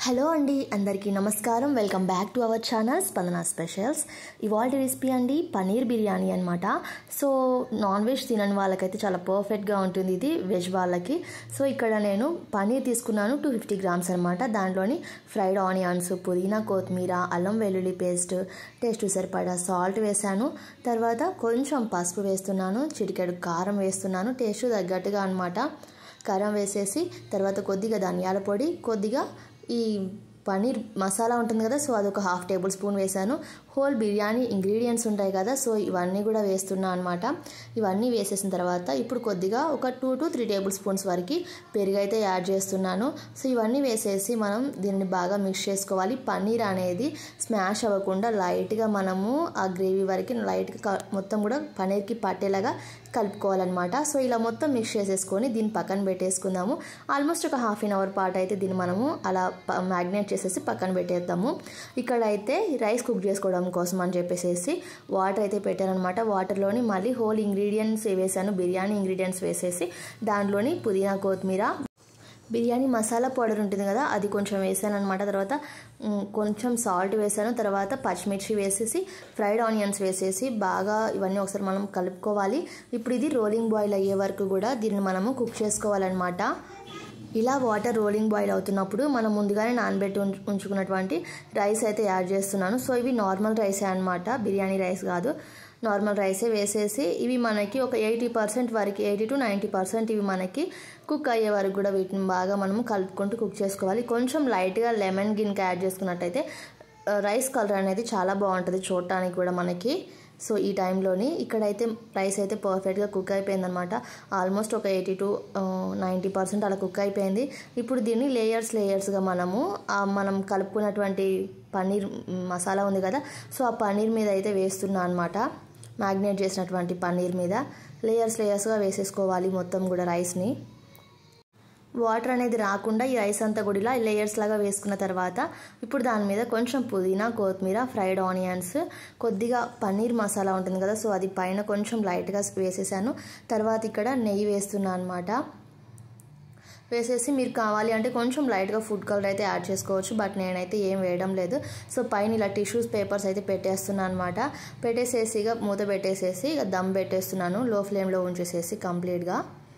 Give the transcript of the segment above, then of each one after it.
Hello అండి, అందరికీ నమస్కారం. Welcome back to our channel Spandana specials. ఇవాళ రెసిపీ అండి పన్నీర్ బిర్యానీ అనమాట. సో నాన్ వెజ్ తినని వాళ్ళకైతే చాలా పర్ఫెక్ట్గా ఉంటుంది ఇది వెజ్ వాళ్ళకి. సో ఇక్కడ నేను పన్నీర్ తీసుకున్నాను 250 గ్రామ్స్ అనమాట. దాంట్లోని ఫ్రైడ్ ఆనియన్స్, పుదీనా, కొత్తిమీర, అల్లం వెల్లుల్లి పేస్ట్, టేస్ట్ సరిపడా సాల్ట్ వేసాను. తర్వాత కొంచెం పసుపు వేస్తున్నాను, చిటికెడు కారం వేస్తున్నాను టేస్ట్ తగ్గట్టుగా అనమాట. కారం వేసేసి తర్వాత కొద్దిగా ధనియాల పొడి, కొద్దిగా ఈ పన్నీర్ మసాలా ఉంటుంది కదా, సో అదొక 1/2 టేబుల్ స్పూన్ వేసాను. హోల్ బిర్యానీ ఇంగ్రీడియంట్స్ ఉంటాయి కదా, సో ఇవన్నీ కూడా వేస్తున్నా అనమాట. ఇవన్నీ వేసేసిన తర్వాత ఇప్పుడు కొద్దిగా ఒక 2 to 3 టేబుల్ స్పూన్స్ వరకు పెరుగు అయితే యాడ్ చేస్తున్నాను. సో ఇవన్నీ వేసేసి మనం దీన్ని బాగా మిక్స్ చేసుకోవాలి. పన్నీర్ అనేది స్మాష్ అవ్వకుండా లైట్గా మనము ఆ గ్రేవీ వరకు లైట్గా మొత్తం కూడా పన్నీర్కి పట్టేలాగా కలుపుకోవాలన్నమాట. సో ఇలా మొత్తం మిక్స్ చేసేసుకొని దీన్ని పక్కన పెట్టేసుకుందాము. ఆల్మోస్ట్ ఒక 1/2 అవర్ పాటు అయితే దీన్ని మనము అలా మ్యాగ్నేట్ చేసేసి పక్కన పెట్టేద్దాము. ఇక్కడ అయితే రైస్ కుక్ చేసుకోవడం కోసం అని చెప్పేసి వాటర్ అయితే పెట్టానమాట. వాటర్లోని మళ్ళీ హోల్ ఇంగ్రీడియంట్స్ వేసాను, బిర్యానీ ఇంగ్రీడియంట్స్ వేసేసి దాంట్లోని పుదీనా, కొత్తిమీర, బిర్యానీ మసాలా పౌడర్ ఉంటుంది కదా అది కొంచెం వేసాను అనమాట. తర్వాత కొంచెం సాల్ట్ వేసాను. తర్వాత పచ్చిమిర్చి వేసేసి ఫ్రైడ్ ఆనియన్స్ వేసేసి బాగా ఇవన్నీ ఒకసారి మనం కలుపుకోవాలి. ఇప్పుడు ఇది రోలింగ్ బాయిల్ అయ్యే వరకు కూడా దీన్ని మనము కుక్ చేసుకోవాలన్నమాట. ఇలా వాటర్ రోలింగ్ బాయిల్ అవుతున్నప్పుడు మనం ముందుగానే నానబెట్టి ఉంచుకున్నటువంటి రైస్ అయితే యాడ్ చేస్తున్నాను. సో ఇవి నార్మల్ రైసే అనమాట, బిర్యానీ రైస్ కాదు, నార్మల్ రైసే వేసేసి ఇవి మనకి ఒక 80% వరకు, 80 to 90% ఇవి మనకి కుక్ అయ్యే వరకు కూడా వీటిని బాగా మనము కలుపుకుంటూ కుక్ చేసుకోవాలి. కొంచెం లైట్గా లెమన్ గిన్కి యాడ్ చేసుకున్నట్టయితే రైస్ కలర్ అనేది చాలా బాగుంటుంది చూడటానికి కూడా మనకి. సో ఈ టైంలోని ఇక్కడైతే రైస్ అయితే పర్ఫెక్ట్గా కుక్ అయిపోయిందనమాట. ఆల్మోస్ట్ ఒక 80 to 90% అలా కుక్ అయిపోయింది. ఇప్పుడు దీన్ని లేయర్స్గా మనం కలుపుకున్నటువంటి పన్నీర్ మసాలా ఉంది కదా, సో ఆ పన్నీర్ మీద అయితే వేస్తున్నా అనమాట. మ్యాగ్నేట్ చేసినటువంటి పన్నీర్ మీద లేయర్స్గా వేసేసుకోవాలి మొత్తం కూడా రైస్ని. వాటర్ అనేది రాకుండా ఈ రైస్ అంతా కూడా ఇలా లేయర్స్ లాగా వేసుకున్న తర్వాత ఇప్పుడు దాని మీద కొంచెం పుదీనా, కొత్తిమీర, ఫ్రైడ్ ఆనియన్స్, కొద్దిగా పన్నీర్ మసాలా ఉంటుంది కదా, సో అది పైన కొంచెం లైట్గా వేసేసాను. తర్వాత ఇక్కడ నెయ్యి వేస్తున్నా అనమాట. వేసేసి మీరు కావాలి అంటే కొంచెం లైట్గా ఫుడ్ కలర్ అయితే యాడ్ చేసుకోవచ్చు, బట్ నేనైతే ఏం వేయడం లేదు. సో పైన ఇలా టిష్యూస్ పేపర్స్ అయితే పెట్టేస్తున్నాను అనమాట. పెట్టేసేసి ఇక మూత పెట్టేసేసి ఇక దమ్ పెట్టేస్తున్నాను లో ఫ్లేమ్లో ఉంచేసేసి కంప్లీట్గా.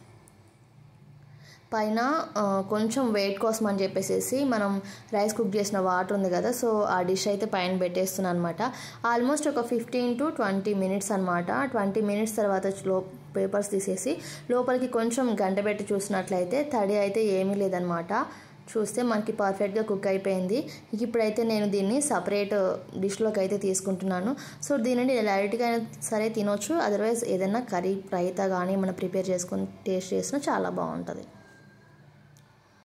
పైన కొంచెం వెయిట్ కోసం అని చెప్పేసి మనం రైస్ కుక్ చేసిన వాటర్ ఉంది కదా, సో ఆ డిష్ అయితే పైన పెట్టేస్తున్నాను అనమాట. ఆల్మోస్ట్ ఒక 15 to 20 minutes అనమాట. 20 minutes తర్వాత పేపర్స్ తీసేసి లోపలికి కొంచెం గంట పెట్టి చూసినట్లయితే తడి అయితే ఏమీ లేదనమాట. చూస్తే మనకి పర్ఫెక్ట్గా కుక్ అయిపోయింది. ఇప్పుడైతే నేను దీన్ని సపరేట్ డిష్లోకి అయితే తీసుకుంటున్నాను. సో దీనిని డైరెక్ట్గా అయినా సరే తినొచ్చు, అదర్వైజ్ ఏదైనా కర్రీ రైతా కానీ మనం ప్రిపేర్ చేసుకొని టేస్ట్ చేసినా చాలా బాగుంటుంది.